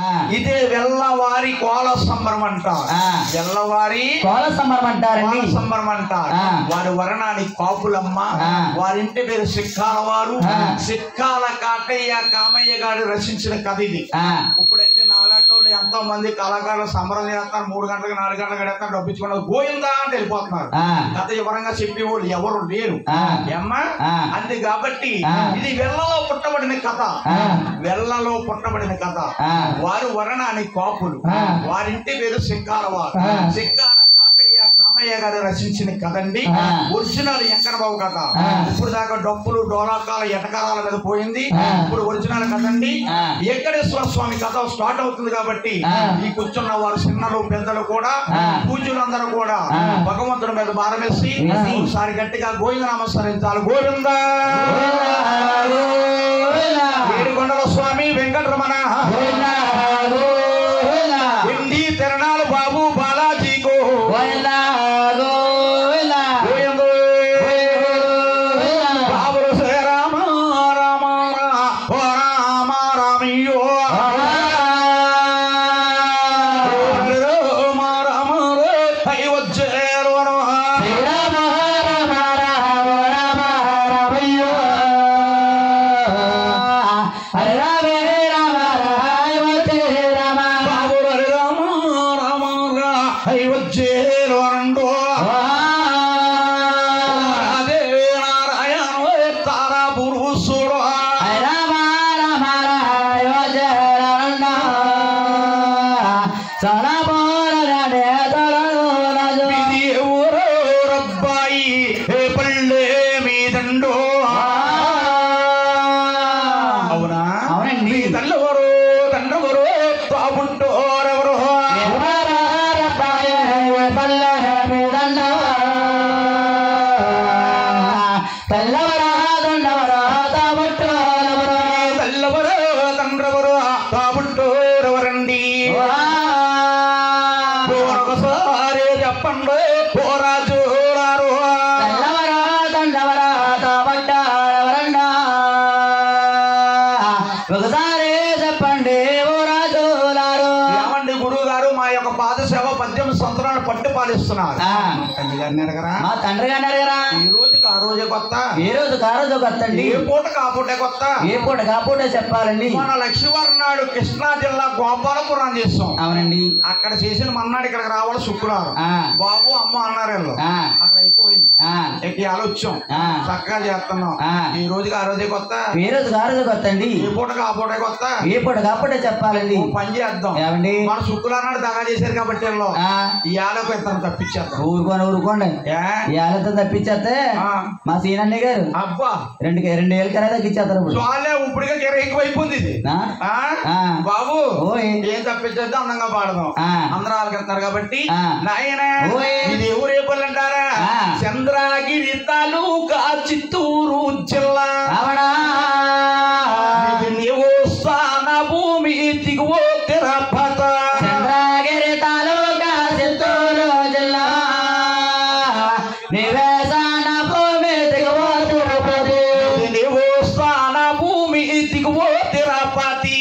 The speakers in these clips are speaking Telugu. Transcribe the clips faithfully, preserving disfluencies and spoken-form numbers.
ఇదే వెల్లవారి కోల సంబరం అంటారు. వెల్లవారి కోల సంబరం అంటారండి. సంబరం అంటారు. వారి వరణానికి కాపులమ్మ, వారింటి పేరు సిక్కాల వారు. సిక్కాల కాటయ్య కామయ్య గారు రచించిన కథ ఇది. ఇప్పుడైతే నాలాటోళ్ళు ఎంతో మంది కళాకారులు సంబరం చేస్తారు, మూడు గంటలకు నాలుగు గంటలకు గడతారు, డబ్బించుకున్నారు, గోయిందా అంటే వెళ్ళిపోతున్నారు. కథ వివరంగా చెప్పేవాళ్ళు ఎవరు లేరు అమ్మా. అంతే కాబట్టి ఇది వెల్లలో పుట్టబడిన కథ. వెల్లలో పుట్టబడిన కథ. వారు వరణానికి కాపులు, వారింటి పేరు సిక్కాల వారు. సిక్కాల కాకయ్య కామయ్య గారు రచించిన కథండి. ఒరిజినల్ వెంకటబాబు కథ. ఇప్పుడు దాకా డప్పులు డోలాకాల ఎటకారాల మీద పోయింది. ఇప్పుడు ఒరిజినల్ కథండి. వెంకటేశ్వర స్వామి కథ స్టార్ట్ అవుతుంది కాబట్టి ఈ కూర్చున్న వారు చిన్నలు పెద్దలు కూడా పూజలందరూ కూడా భగవంతుడి మీద భారమేసి ఒకసారి గట్టిగా గోవింద నమస్కరించాలి. గోవింద ఏడుకొండల స్వామి వెంకటరమణ ఎండి తిరణాలు బాబు బాలాజీకో బాబులు శ్రీరామ రామ ఓ రామ రామయ్యో రామ రామ హై వచ్చేరు పట్టు పాలిస్తున్నారు. తండ్రి గారిని అడగరా, మా తండ్రి గారిని అడగరా. ఈ రోజుకి ఆ రోజే కొత్త, ఏ రోజుకి ఆ రోజే కొత్త అండి. ఏ పూటకి ఆ పూటే కొత్త, ఏ పూటకి ఆ పూటే చెప్పాలండి. మన లక్ష్మీవారం నాడు కృష్ణా జిల్లా గోపాలపురం చేస్తాం. అవునండి. అక్కడ చేసిన మన్నాడు ఇక్కడికి రావాలి శుక్రవారం. బాబు అమ్మ అన్నారు వీళ్ళు. అక్కడ అయిపోయింది. ఇవాళ వచ్చాం, చక్కగా చేస్తున్నాం. ఈ రోజుకి ఆ రోజే కొత్త, ఏ రోజుకి ఆ రోజే కొత్త అండి. ఏ పూటకి ఆ పూటే కొత్త, ఏ పూటకి ఆ పూటే చెప్పాలండి. పని చేద్దాం ఏమండి. మన శుక్రవారం నాడు దగా చేశారు కాబట్టి వీళ్ళు ఇవాళ తప్పించేద్దాం. ఊరుకోండి ఊరుకోండి, ఇవాళతో తప్పించేస్తే మా సీనన్న గారు అబ్బా రెండు రెండు ఏళ్ళ కన్నా తగ్గించేస్తారు. చాలే ఇప్పుడుగా గిర ఎక్కువైపోయింది ఇది బాబు. ఏం తప్పించేద్దాం, అందంగా పాడదాం. అందరూ ఆలకెళ్తున్నారు కాబట్టి నాయన ఇది ఎవరు ఏ పనులు అంటారా. చంద్రగిరి తాలూకా చిత్తూరు జిల్లా నీవు స్థాన భూమి దిగువ తిరుపత. చంద్రగిరి తాలూకా చిత్తూరు జిల్లా నివేశన భూమి దిగువ తిరుపతి. నీవు స్థాన భూమి దిగువ తిరుపతి.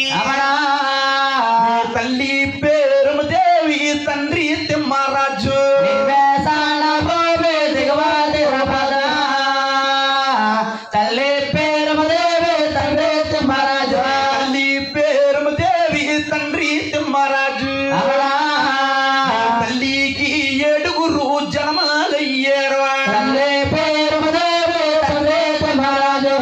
తల్లి పేరు దేవి తండ్రి తిమ్మరాజు. నివేశన భూమి దిగువ తిరుపతి. తల్లి పేరు దేవి తండ్రి తిమ్మరాజు. తల్లి పేరు దేవి తండ్రి తిమ్మరాజు. తల్లికి ఏడుగురు జన్మలయ్యారు. తల్లి పేరు దేవి తండ్రి తిమ్మరాజు.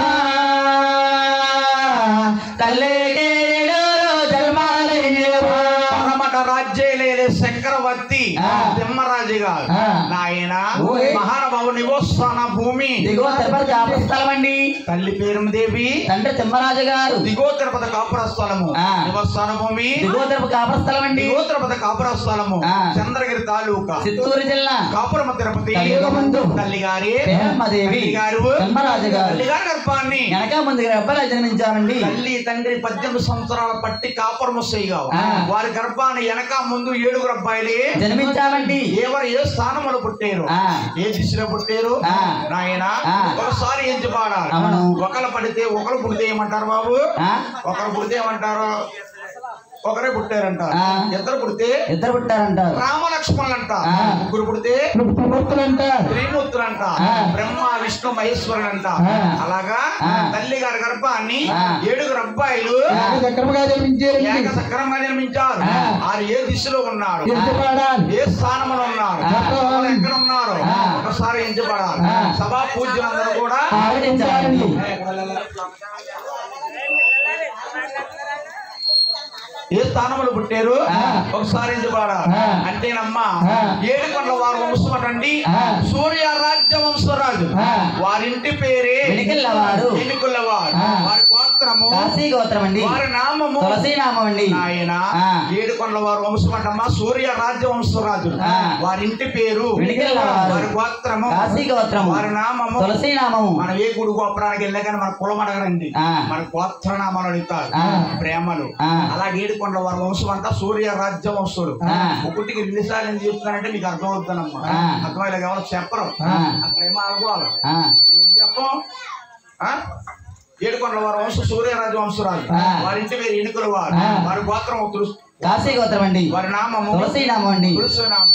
తల్లికి ఏడుగురు జన్మలయ్యారు. పరమట రాజ్యాలే చక్రవర్తి తిమ్మరాజు గారు నాయన మహానుభావు నివస్థాన భూమి దిగువ తిరుపతి కాపుర స్థలం అండి. తల్లి పేరు దేవి తండ్రి తిమ్మరాజు గారు. దిగువ తిరుపతి కాపుర స్థలము నివస్థాన భూమి దిగువ తిరుపతి కాపుర స్థలం అండి. దిగువ తిరుపతి కాపుర స్థలము చంద్రగిరి తాలూకా చిత్తూరు జిల్లా కాపురం తిరుపతి. తల్లి గారి దేవి గారు తిమ్మరాజు గారు. తల్లి గారి గర్భాన్ని వెనక ముందు గర్భాలు జన్మించామండి. తల్లి తండ్రి పద్దెనిమిది సంవత్సరాల పట్టి కాపురం వస్తాయిగా వారి గర్భాన్ని వెనక ముందు ఏడుగురు అబ్బాయిలే జన్మించామండి. ఎవరు ఏ స్థానంలో పుట్టారు, ఏ దిశలో పుట్టారు నాయన ఒకసారి ఎంచి పాడాలి. ఒకరు పడితే ఒకరు పుడితే ఏమంటారు బాబు, ఒకరు పుడితే ఏమంటారు ఒకరే పుట్టారంట. ఇద్దరు పుడితే ఇద్దరు పుట్టారంట. రామ లక్ష్మణులు అంట. ముగ్గురు పుడితే త్రిమూర్తులు అంట. బ్రహ్మ విష్ణు మహేశ్వరులు అంట. అలాగా తల్లి గారి గర్భాన్ని ఏడుగురు అబ్బాయిలు ఏకసక్రమంగా జన్మించారు. వారు ఏ దిశలో ఉన్నారు, ఏ స్థానంలో ఉన్నారు, ఎక్కడ ఉన్నారు ఒకసారి ఎంచబడాలి. సభా పూజ్యులందరూ కూడా ఏ స్థానంలో పుట్టారు ఒకసారి ఎంచబడాలి. అంటేనమ్మా ఏడుకొండల వారు వంశం అటండి సూర్య రాజ్య వంశరాజు. వారింటి పేరే ఎన్నికలవారు. వారి గోత్రము కాశీ గోత్రం అండి. వారి నామము తులసి నామం అండి. ఆయన ఏడుకొండల వారు వంశం అంటమ్మా సూర్య రాజ్య వంశరాజు. వారింటి పేరు ఎన్నికలవారు. వారి గోత్రము కాశీ గోత్రం. వారి నామము తులసి నామము. మనం ఏ గుడి గోపురానికి వెళ్ళా కానీ మన కులం అడగరండి, మన గోత్ర నామాలు అడుగుతారు ప్రేమలు. అలాగే ఏడుకొండల వారి వంశం అంతా సూర్య రాజ్య వంశుడు. ఒకటికి రెండు సార్లు ఏం చెప్తున్నానంటే మీకు అర్థం అవుతుందమ్మా. అర్థమయ్యేలా ఎవరు చెప్పరు, అక్కడేమో అనుకోవాలి ఏం చెప్పం. ఏడుకొండల వారి వంశం సూర్యరాజు వంశరాజు. వారింటి పేరు ఎన్నికల వారు. వారి గోత్రం కాశీ గోత్రం అండి. వారి నామము తులసి నామం అండి. తులసి నామం.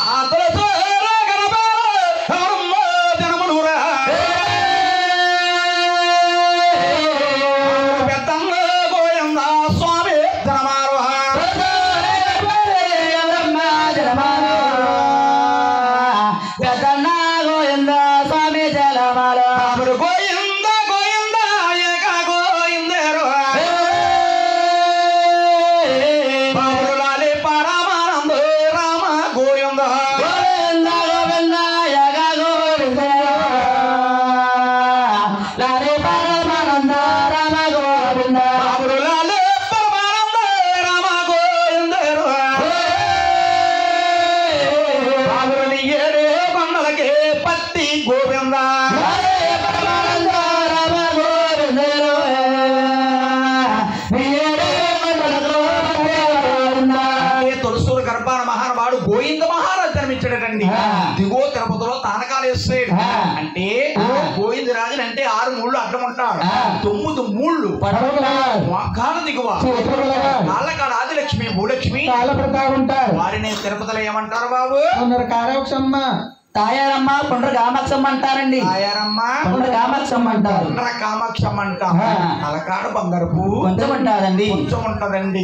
దిగో తిరుపతిలో తానకాలు వేస్తాడు. అంటే గోవింద రాజుని అంటే ఆరు మూళ్ళు అడ్డం ఉంటాడు, తొమ్మిది మూళ్ళు మొక్కాల దిగువ కాళ్ళకాడ ఆదిలక్ష్మి భూలక్ష్మి ఉంటారు. వారిని తిరుపతిలో ఏమంటారు బాబు? కారవక్షమ్మ తాయారమ్మ కొండ్ర కామాక్షమ్మ అంటారండి. తాయారమ్మ కొండ్ర కామాక్షమ్మ అంటారు. కొండ్ర కామాక్షమ్మ అంటాం. తలకాడ బంగారు పువ్వు కొంచెం ఉంటదండి, కొంచెం ఉంటదండి.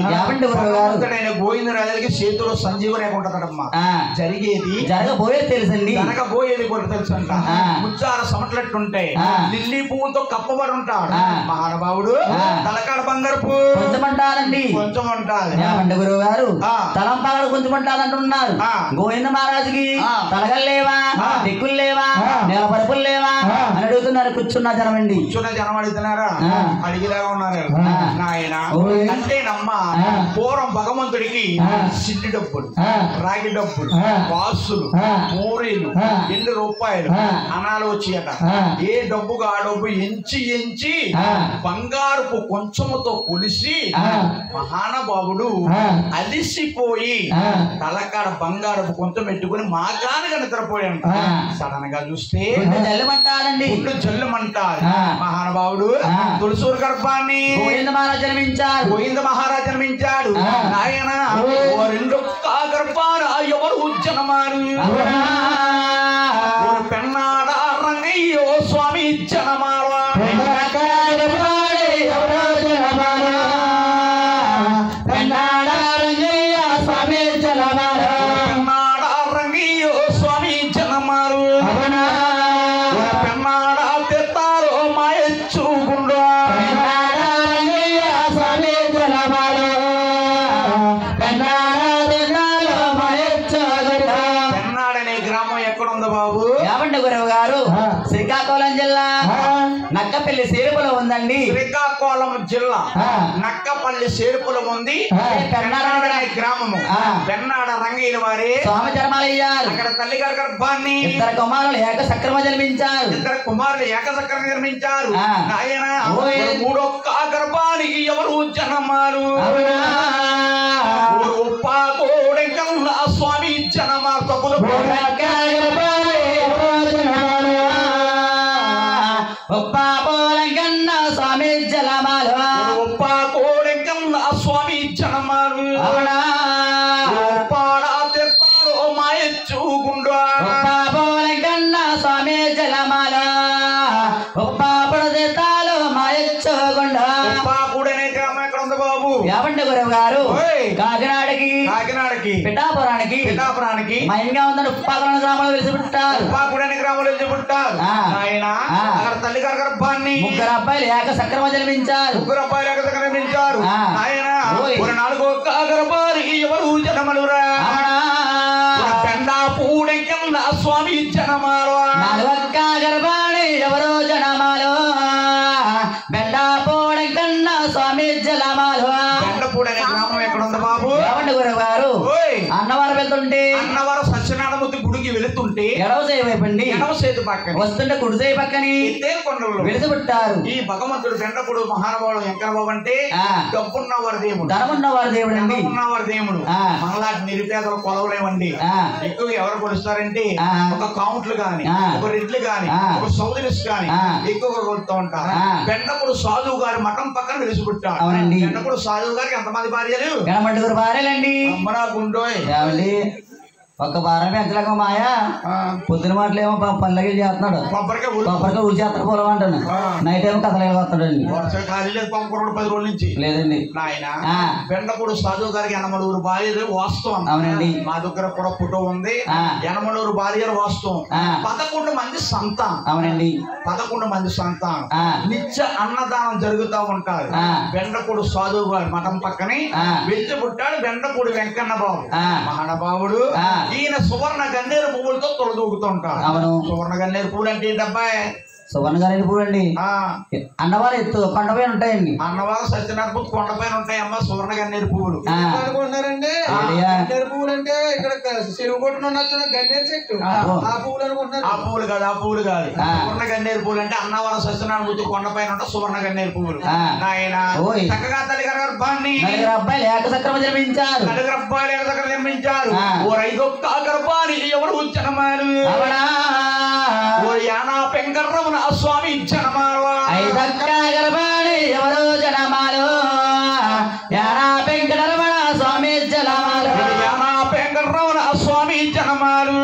గోవింద రాజులకి చేతిలో సంజీవనే ఉంటదమ్మా. జరిగేది జరగబోయేది తెలుసండి, జరగబోయేది కూడా తెలుసు అంట. ముచ్చార సమట్లట్టుంటాయి, లిల్లీ పువ్వుతో కప్పబడి ఉంటాడు మహానుభావుడు. తలకాడ బంగారు పువ్వు కొంచెం అంటారండి, కొంచెం ఉంటాది. గురువు గారు తలంపాడు కొంచెం ఉంటాదంటున్నారు. గోవింద మహారాజుకి తలగల్లేవా, దిక్కులు లేవా, నెల పరుపులు లేవా అని అడుగుతున్నారు. కూర్చున్న జనం అండి, కూర్చున్న జనం అడుగుతున్నారా, అడిగిలాగా ఉన్నారు నాయన. అంటేనమ్మా పూర్వం భగవంతుడికి సిడ్డి డబ్బులు, రాగి డబ్బులు, బాసులు, మూరీలు, ఎన్ని రూపాయలు అనాలు వచ్చాయట. ఏ డబ్బుగా ఆ డబ్బు ఎంచి ఎంచి బంగారుపు కొంచెముతో కొలిసి మహానుభావుడు అలిసిపోయి తలకాడ బంగారపు కొంచెం పెట్టుకుని మాగానుగా నిద్రపోయాడు. సడన్ గా చూస్తే జల్లమంటారండి, జల్లమంటారు. మహానుభావుడు తులసూరు గర్భాన్ని గోవింద మహారాజు జన్మించాడు. గోవింద మహారాజు జన్మించాడు. ఆయన రెండు గర్భాన ఎవరు జనమారు పెన్నాడ రంగయ్యో స్వామి జనమారు. శ్రీకాకుళం జిల్లా నక్కపల్లి సేరుపులో ఉందండి. శ్రీకాకుళం జిల్లా నక్కపల్లి సేరుపులో ఉంది. పెన్నాడ గ్రామము. పెన్నాడ రంగయ్య వారి స్వామి జన్మాలయ్యారు. అక్కడ తల్లి గారి గర్భాన్ని ఇద్దరు కుమారులు ఏక సక్రమ జన్మించారు. ఇద్దరు కుమారులు ఏక సక్రమ జన్మించారు. ఆయన మూడొక్క గర్భానికి ఎవరు జనమారు? స్వామి జనమారు తప్పులు స్వామి జలమాలు స్వామి జనమాలు పాడా తెత్తారు మాయచ్చుగుండా కన్నా స్వామి జలమాల ఉప్పాపుడు తెత్తాలు మాయచ్చుగుండా ఉప్పాపుడనే గ్రామం ఎక్కడ ఉంది బాబు? యావండి గురువు గారు కాకినాడకి కాకినాడకి పిఠాపురానికి పిఠాపురానికి మయంగా ఉందని ఉప్పాకుల గ్రామంలో వెలిసి పుట్టారు. ఉప్పాపుడనే గ్రామంలో వెలిసి పుట్టారు ఆయన. అక్కడ తల్లి గారి గర్భాన్ని ముగ్గురు అబ్బాయిలు ఏక సక్రమ జన్మించారు. ముగ్గురు అబ్బాయిలు ఏక జన్మించారు ఆయన. నాలుగో గర్భారి ఎవరు జనమలురా పెండాపూడె కింద స్వామి జనమాలు. నాలుగక్క గర్భాణి ఎవరు జనమాలు బెండాపూడె కన్నా స్వామి జలమాలు. బెండపూడి అనే గ్రామం ఎక్కడ ఉంది బాబు? ఏమండి గురువు గారు అన్నవరం వెళ్తుంటే అన్నవరం సత్యనారాయణమూర్తి గుడికి వెళుతుంటే ఎడవ చేయవైపండి ఎడవ చేతి పక్కన వస్తుంటే కుడి చేయి పక్కని కొండలు వెలిసి పుట్టారు. ఈ భగవంతుడు బెండపుడు మహానుభావుడు వెంకన్న బాబు అంటే డబ్బున్నవారి దేవుడు, ధనమున్నవారి దేవుడు అండి. ఉన్నవారి దేవుడు. మనలాంటి నిరుపేదలు కొలవలేమండి. ఎక్కువ ఎవరు కొలుస్తారంటే ఒక కౌంట్లు గాని ఒక రెడ్లు గాని ఒక సౌదరిస్ గాని ఎక్కువగా కొలుస్తూ ఉంటారు. బెండపుడు సాధువు గారి మఠం పక్కన వెలిసి పుట్టారు. అవునండి. బెండపుడు సాధువు గారికి ఎంతమంది భార్యలు? గణమండుగురు భార్యలండి. అమ్మనా గుండోయ్ ఒక్క వారం పెంచలేక మాయా పొద్దున మాటలేమో పల్లకి చేస్తున్నాడు, కొబ్బరికాయ కొబ్బరికాయ ఊరి చేస్తాడు పోలం అంటాను. నైట్ ఏమో కథలు వస్తాడండి. ఖాళీ లేదు పంపకూడదు పది రోజుల నుంచి లేదండి. నాయన బెండపూడి సాధువు గారికి ఎనమలూరు భార్యలు వాస్తవం. అవునండి. మా దగ్గర కూడా ఫోటో ఉంది. ఎనమలూరు భార్యలు వాస్తవం. పదకొండు మంది సంతానం. అవునండి. పదకొండు మంది సంతానం నిత్య అన్నదానం జరుగుతూ ఉంటారు. బెండపూడి సాధువు గారు మఠం పక్కనే వెలిసి పుట్టాడు బెండపూడి వెంకన్న బాబు మహానుభావుడు. ఈయన సువర్ణ గన్నేరు పువ్వులతో తొలదూకుతుంటాడు. అవును. సువర్ణ గన్నేరు పువ్వులు అంటే ఏంటబ్బాయి? సువర్ణ గన్నేరు పువ్వులు అండి. అన్నవారు ఎత్తు కొండపైన ఉంటాయండి. అన్నవారు సత్యనారాయణ పువ్వుల ఉంటాయి అమ్మ సువర్ణ గన్నేరు పువ్వులు అనుకుంటున్నారండి. గన్నేరు పువ్వులు అంటే ఇక్కడ చెరువు కొట్టున గన్నేరు చెట్టు ఆ పువ్వులు అనుకుంటున్నారు. ఆ పువ్వులు కాదు, ఆ పువ్వులు కాదు. సువర్ణ గన్నేరు పువ్వులు అంటే అన్నవరం సత్యనారాయణ పువ్వు కొండపైన ఉంటాయి సువర్ణ గన్నేరు పువ్వులు. ఆయన చక్కగా తల్లి గారి గర్భాన్ని నలుగురు అబ్బాయిలు ఏక సక్రమ జన్మించారు. నలుగురు అబ్బాయిలు ఏక సక్రమ జన్మించారు. ఓ ఐదొక్క గర్భాన్ని ఎవరు జనమాలు ఓ యానా పెంకర్రమున స్వామి జనమాలు. ఐదక్క గర్భాన్ని ఎవరు జనమాలు యానా పెంకటరమణ స్వామి జనమాలు. యానా పెంకర్రమున స్వామి జనమాలు.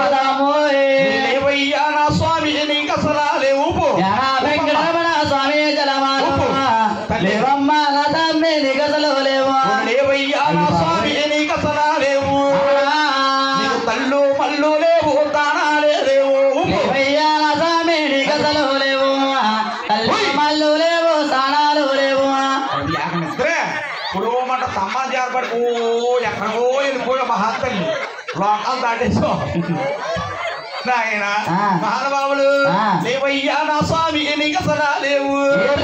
లేవయ్యానా స్వామి నీకు అసలా లేవు. యానా పెంకటరమణ స్వామి జనమాలు. లేవమ్మ తమ్మి నీకు అసలు లేవు. లేవయ్యానా స్వామి నీకు అసలా లేవు. తల్లు మల్లు లేవు దానాలే లేవు. లేవయ్యానా స్వామి నీకు అసలు లేవు. తల్లు మల్లు లేవు స్థానాలు లేవు. ఇప్పుడు మన సమాజం ఏర్పడి ఓ ఎక్కడికో వెళ్ళిపోయే మహాత్మల్ని లోకాలు దాటేసో నాయన మహానుభావులు. లేవయ్యా నా స్వామి నీకు అసలు లేవు.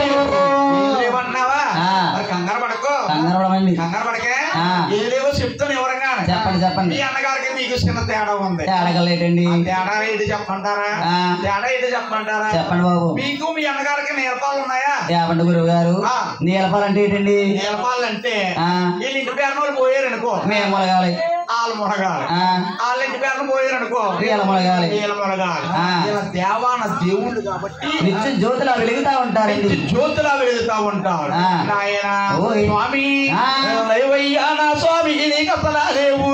లేవన్నావా? కంగారు పడకో, కంగారు పడకే. ఏ లేవో చెప్తాను ఎవరంగా. చెప్పండి చెప్పండి. మీ అన్నగారికి మీకు చిన్న తేడా ఉంది. తేడాలేటండి. తేడా ఏంటి చెప్పమంటారా? తేడా ఏంటి చెప్పమంటారా? చెప్పండి బాబు. మీకు మీ అన్నగారికి నేర్పాలు ఉన్నాయా? చెప్పండి గురువు గారు. నేలపాలంటే ఏంటండి? నేలపాలంటే వీళ్ళ ఇంటి పేరు పోయారు అనుకో మేము మొలగాలి. ఆలు మొలగాలి. వాళ్ళ ఇంటి పేరు పోయారు అనుకో వీళ్ళ మొలగాలి. వీళ్ళ మొలగాలి. దేవాన దేవుళ్ళు కాబట్టి నిత్య జ్యోతిలా వెలుగుతా ఉంటారండి. జ్యోతిలా వెలుగుతా ఉంటారు. నాయన స్వామి లేవయ్యా నా స్వామి నీకు అసలా లేవు.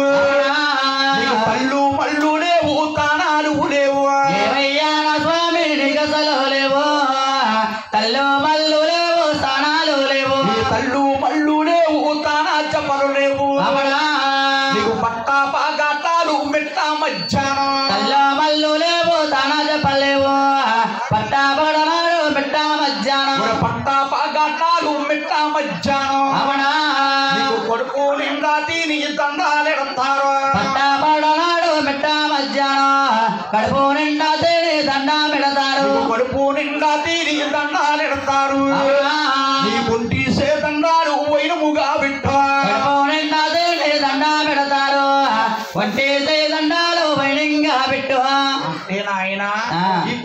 పళ్ళు మళ్ళు లేవు తానాలు లేవు. లేవయ్యా నా స్వామి నీకు అసలు లేవు. తల్లు మల్లు లేవు స్థానాలు లేవు. తల్లు మళ్ళు లేవు తానా చెప్పలు లేవు. నీకు పట్టా పాగాటాలు మెట్ట మధ్యాహ్నం. తల్లు మల్లు లేవు తానా చెప్పలేవు. పట్టా పడనాడు మెట్ట మధ్యాహ్నం. పట్టా పాగాటాలు మెట్ట మధ్యాహ్నం. అవనా నీకు కొడుకు నిండా తిని దండాలెడతారు. పట్టా పడనాడు మెట్ట మధ్యాహ్నం. కడుపు నిండా తిని దండా పెడతారు. కడుపు నిండా తిని దండాలెడతారు. నీ గుంటి సే దండాలు వైనముగా పెట్టా. కడుపు నిండా తిని దండా పెడతారు. ఒంటి సే దండాలు వైనంగా పెట్టు. అంటే నాయన ఈ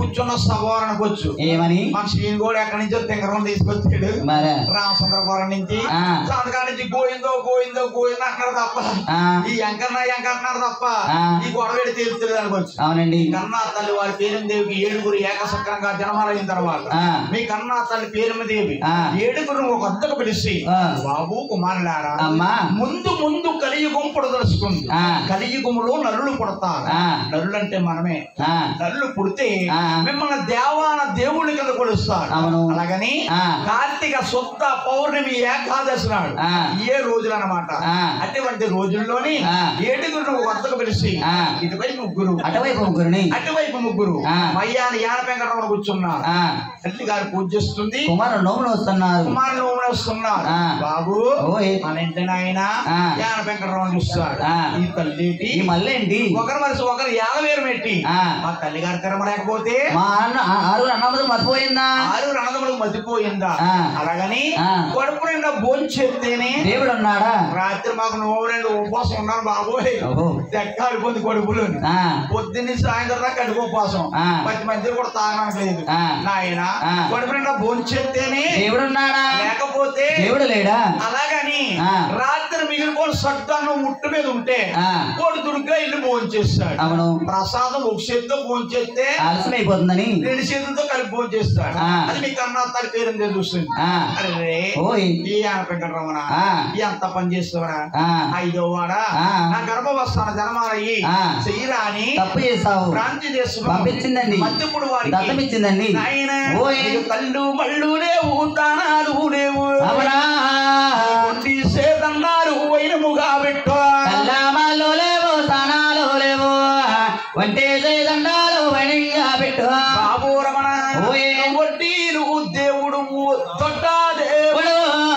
కూర్చున్న సభవరానికి వచ్చు ఏమని మన శ్రీని కూడా ఎక్కడి నుంచో తింగరం తీసుకొచ్చాడు రామచంద్రపురం నుంచి సంతకాల నుంచి గోయిందో గోయిందో గోయిందో అంటున్నారు తప్ప ఈ ఎంకన్నా ఎంకంటున్నారు తప్ప ఈ గొడవేడి తెలుస్తుంది అనుకోవచ్చు. అవునండి. కన్నా తల్లి వారి పేరుదేవికి ఏడుగురు ఏకసక్రంగా జన్మాలైన తర్వాత మీ కన్నా తల్లి పేరుదేవి ఏడుగురు ఒక అద్దకు పిలిచి బాబు కుమారులారా ముందు ముందు కలియుగం పుడదలుచుకుంది. కలియుగంలో నరులు పుడతారు. నరులు అంటే మనమే. నరులు పుడితే మిమ్మల్ని దేవాన దేవుడి కింద కొలుస్తారు. అలాగని కార్తీక శుద్ధ పౌర్ణమి ఏకాదశి నాడు ఏ రోజులు అన్నమాట. అటువంటి రోజుల్లోని ఏడుగురు ఒక అద్దకు పిలిచి ఇటువైపు ముగ్గురు అటువైపు ముగ్గురుని అటువైపు ముగ్గురు మయ్యాని యాన వెంకటరమణ కూర్చున్నారు. తల్లి గారు పూజ చేస్తుంది. కుమారుడు నోములు వస్తున్నారు. కుమారుడు నోములు వస్తున్నారు. బాబు మన ఇంటి నాయన యాన వెంకటరమణ చూస్తాడు. ఈ తల్లి మళ్ళీ ఒకరి మనసు ఒకరు యాగవేరు పెట్టి మా తల్లి గారి కర్మ లేకపోతే మా అన్న ఆరుగురు అన్నదమ్ములు మర్చిపోయిందా ఆరుగురు అన్నదమ్ములకు మర్చిపోయిందా. అలాగని కడుపు నిండా భోంచేస్తేనే దేవుడు ఉన్నాడా. రాత్రి మాకు నోము రెండు ఉపవాసం ఉన్నాను బాబోయ్. తెక్కారిపోయింది కడుపులో. పొద్దున్న సాయంత్రం దాకా కడుపు ఉపవాసం. పది మంది కూడా తాగడానికి లేదు. నాయన కడుపు నిండా భోంచేస్తేనే దేవుడు ఉన్నాడా లేకపోతే దేవుడు లేడా. అలాగని రాత్రి మిగిలిపోయిన సడ్డాను ముట్టు మీద ఉంటే కోడి దుర్గా ఇల్లు భోంచేస్తాడు. అవును. ప్రసాదం ఒక చేతితో భోంచేస్తే ఆలస్యమైపోతుందని రెండు చేతులతో కలిపి భోంచేస్తాడు. అది మీ కన్నా తల్లి పేరు చూస్తుంది. అరే ఈ వెంకటరమణ ఎంత పని చేస్తావరా ఐదో వాడా నా గర్భవస్థాన జన్మాలయ్యి చెయ్యరా అని తప్పు చేస్తావు. భ్రాంతి చేస్తున్నావు. పంపించిందండి మధ్యప్పుడు వారికి దత్తమిచ్చిందండి. ఆయన కళ్ళు మళ్ళు లేవు దానాలు లేవు సేదన్నారు వైనముగా పెట్టు కళ్ళమాలు లేవు స్థానాలు లేవు వంటే సేదండాలు వైనంగా పెట్టు బాబు రమణ వడ్డీలు దేవుడు దొడ్డ దేవుడు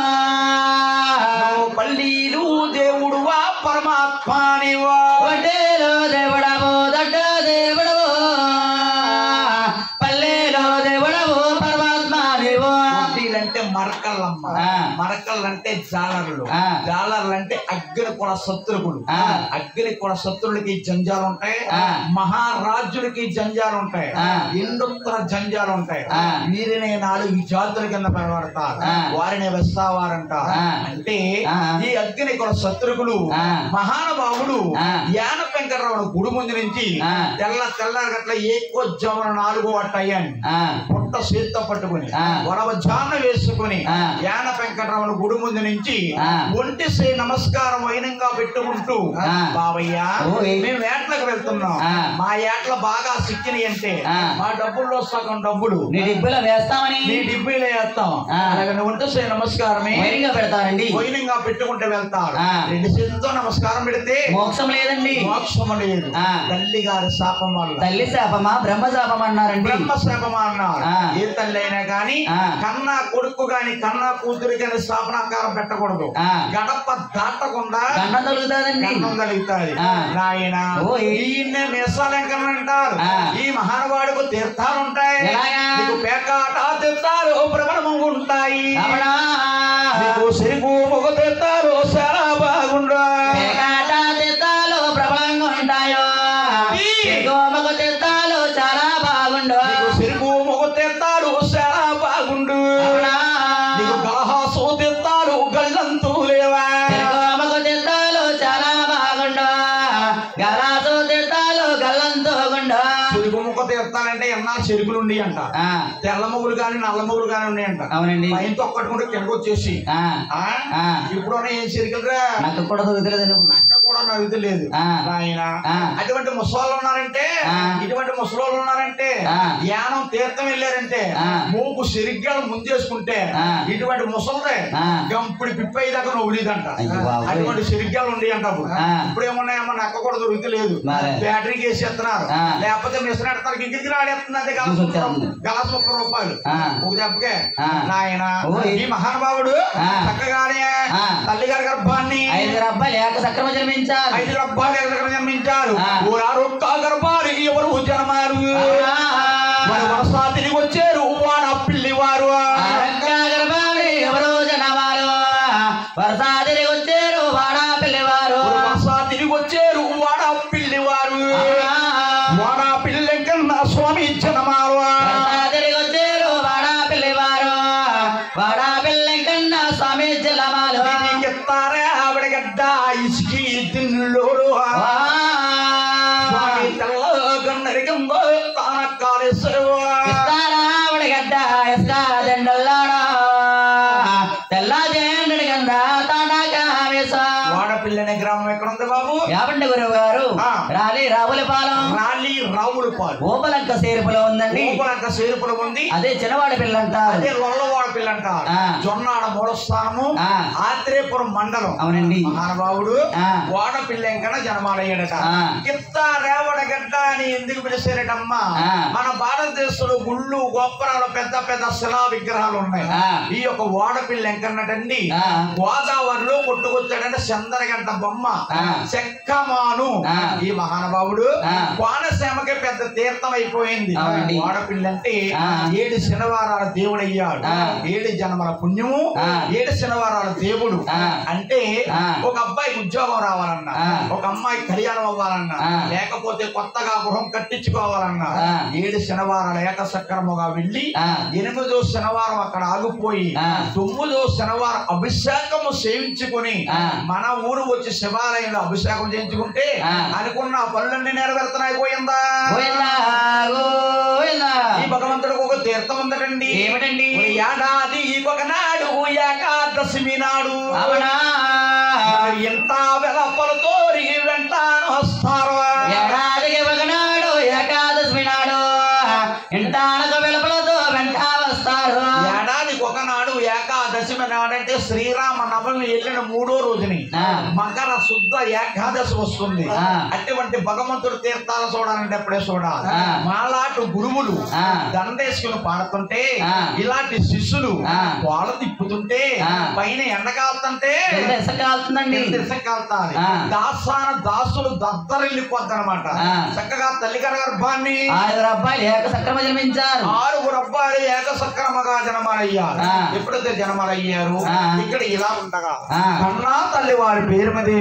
పల్లీలు దేవుడు వా పరమాత్మానివా వడ్డీలు దేవుడవు దొడ్డ దేవుడు పల్లెలో దేవుడవు పరమాత్మానివో. వడ్డీలంటే మరకల్లమ్మ. మరకళ్ళు అంటే జాలర్లు. జాలర్లు అంటే అగ్ని కూడా శత్రువులు. అగ్ని కూడా శత్రువులకి జంజాలు ఉంటాయి. మహారాజులకి జంజాలు ఉంటాయి. ఇండుత్తర జంజాలు ఉంటాయి. వీరినే నాలుగు జాతుల కింద పడబడతారు. వారిని వెస్తావారంటారు. అంటే ఈ అగ్ని కూడా శత్రువులు మహానుభావుడు యాన వెంకటరమణ గుడి ముందు నుంచి తెల్ల తెల్లారి గట్ల ఎక్కువ జమున నాలుగో అట్టయ్యాన్ని పుట్ట చేత్తో పట్టుకుని వరవ జాన వేసుకుని యాన వెంకటరమణ గుడి ముందు నుంచి ఒంటి సే నమస్కారం వైనంగా పెట్టుకుంటూ బాబయ్య మేము వేటలకు వెళ్తున్నాం. మా ఏట్ల బాగా సిక్కినాయి అంటే మా డబ్బుల్లో సగం డబ్బులు నీ డిబ్బులో వేస్తామని నీ డిబ్బీలో వేస్తాం. అలాగే ఒంటి సే నమస్కారమే వైనంగా పెడతారండి. వైనంగా పెట్టుకుంటూ వెళ్తారు. రెండు చేతులతో నమస్కారం పెడితే మోక్షం లేదండి. మోక్షం లేదు. తల్లి గారి శాపం వల్ల. తల్లి శాపమా బ్రహ్మ శాపం అన్నారండి. బ్రహ్మ శాపమా అన్నారు. ఏ తల్లి అయినా గాని కన్నా కొడుకు గాని కన్నా కూతురు గాని శాపనాకారం పెట్టకూడదు. గడప దాటకుండా గండం తొలుగుతాదండి. గండం తొలుగుతాది. నాయన ఈయన్నే మెస్సాలంకరణ అంటారు. ఈ మహానుభావుడికి తీర్థాలు ఉంటాయి. నీకు పేకాట తీర్థాలు భ్రమణము ఉంటాయి. నీకు సిరుగు మొగ తీర్థాలు చాలా బాగుంటాయి. పేకాట తీర్థాలు భ్రమణంగా ఉంటాయో మొగ తీర్థాలు చాలా బాగుండు. సిరుగు మొగ తీర్థాలు చాలా బాగుండు. నీకు గలహాసు తీర్థాలు గల్లంతూ లేవా. మొగ తీర్థాలు చాలా బాగుండు. గలాసు తీర్థాలు గల్లంతూ గుండు. సిరుగు మొగ తీర్థాలంటే ఎన్నా చెరుకులు ఉండి అంట. తెల్ల మొగులు కానీ నల్ల మొగులు కానీ ఉన్నాయంట. అవునండి. పైన తొక్కట్టుకుంటే కిందకు వచ్చేసి ఇప్పుడు ఏం చెరుకులురా నాకు కూడా దొరుకుతలేదు. కూడా నాకు లేదు ఆయన. అటువంటి ముసలోళ్ళు ఉన్నారంటే ఇటువంటి ముసలోళ్ళు ఉన్నారంటే యానం తీర్థం వెళ్ళారంటే మూపు సిరిగ్గాలు ముందేసుకుంటే ఇటువంటి ముసలిదే గంపుడి పిప్పై దాకా నవ్వులేదంట. అటువంటి సిరిగ్గాలు ఉండి అంట. ఇప్పుడు ఏమన్నాయమ్మా నక్క కూడా దొరుకుతలేదు. బ్యాటరీకి వేసేస్తున్నారు. లేకపోతే మిషన్ ఎడతారు ఇంటికి రాడేస్తుంది. అంతే గలాస్ ముప్పై రూపాయలు ఒక దెబ్బకే. నాయన ఈ మహానుభావుడు చక్కగానే తల్లి గారి గర్భాన్ని ఐదుగురు అబ్బాయిలు ఏక సక్రమ జన్మించారు. ఐదుగురు అబ్బాయిలు ఏక సక్రమ జన్మించారు. ఊరారు గర్భాలు ఎవరు జన్మారు. వారు వరసా తిరిగి వచ్చారు. వాడ పిల్లివారు గర్భాలు ఎవరు జనవారు. వరసా తిరిగి వచ్చారు. వాడ పిల్లివారు. వరసా తిరిగి వచ్చారు. వాడ పిల్లివారు. వాడ పిల్లి కన్నా స్వామి జనమారు. మనిషికి తిన్నులోడు స్వామి తెల్ల గన్నరి కింద తాన కాళేశ్వరవు ఇస్తారావుడి గడ్డ ఇస్తా దండల్లాడా తెల్ల జెండడి కింద తాన కావేశా వాడపిల్లని గ్రామం ఎక్కడ ఉంది బాబు? యాబండి గురువు గారు రాలి రావులపాలెం రాలి రావులపాలెం ఓపలంక సేరుపులో ఉందండి. ఓపలంక సేరుపులో ఉంది. అదే చిన్నవాడి పిల్ల అంటారు, అదే లొల్లవాడ పిల్ల అంటారు. జొన్నాడ మూడో స్థానము, ఆత్రేయపురం మండలం. అవునండి. మహానుభావుడు వాడపిల్ల ఎంకన జన్మాలయ్యాడట. కిత్త రేవడ గడ్డ అని ఎందుకు పిలిచారటమ్మా? మన భారతదేశంలో గుళ్ళు గోపురాలు పెద్ద పెద్ద శిలా విగ్రహాలు ఉన్నాయి. ఈ యొక్క వాడపిల్ల ఎంకన్నటండి గోదావరిలో కొట్టుకొచ్చాడంటే చందరగంట బొమ్మ చెక్కమాను. ఈ మహానుభావుడు కోనసీమకే పెద్ద తీర్థం అయిపోయింది. వాడపిల్ల అంటే ఏడు శనివారాల దేవుడు అయ్యాడు. ఏడు జన్మల పుణ్యము, ఏడు శనివారాల దేవుడు. అంటే ఒక అబ్బాయికి ఉద్యోగం రావాలన్నా, ఒక అమ్మాయి కళ్యాణం అవ్వాలన్నా, లేకపోతే కొత్తగా గృహం కట్టించుకోవాలన్నా ఏడు శనివారాల ఏకసక్రముగా వెళ్ళి ఎనిమిదో శనివారం అక్కడ ఆగిపోయి తొమ్మిదో శనివారం అభిషేకము సేవించుకుని మన ఊరు వచ్చి శివాలయంలో అభిషేకం చేయించుకుంటే అనుకున్న పనులన్నీ నెరవేరుతున్నాయి. పోయిందా? ఈ భగవంతుడికి ఒక తీర్థం ఉందటండి. ఏమిటండి? ఏడాది ఒకనాడు ఏకాదశమి నాడు ఎంత వెలపలతో వెంటాను వస్తారు. ఏడాదికి ఒకనాడు ఏకాదశమి నాడు ఇంటానక వెలపలతో వెంట వస్తారు. ఏడాదికి ఒకనాడు ఏకాదశమి నాడంటే శ్రీరామ నవమి వెళ్ళిన మూడో రోజుని మకర శుద్ధ ఏకాదశి వస్తుంది. అటువంటి భగవంతుడు తీర్థాలు చూడాలంటే అప్పుడే చూడాలి. మాలాంటి గురువులు దండేసుకుని పాడుతుంటే, ఇలాంటి శిష్యులు వాళ్ళ తిప్పుతుంటే, పైన ఎండ కాలుతుంటే కాలుతుందండి కాలుతాది. దాసాన దాసులు దద్దరిల్లిపోద్దనమాట. చక్కగా తల్లిగారి గర్భాన్ని ఆరుగురు అబ్బాయిలు ఏకసక్రమ జన్మించారు. ఆరుగురు అబ్బాయిలు ఏకసక్రమగా జన్మాలయ్యారు. ఎప్పుడైతే జన్మాలయ్యారు ఇక్కడ ఇలా ఉండగా కన్నా తల్లి వారి పేరు మీద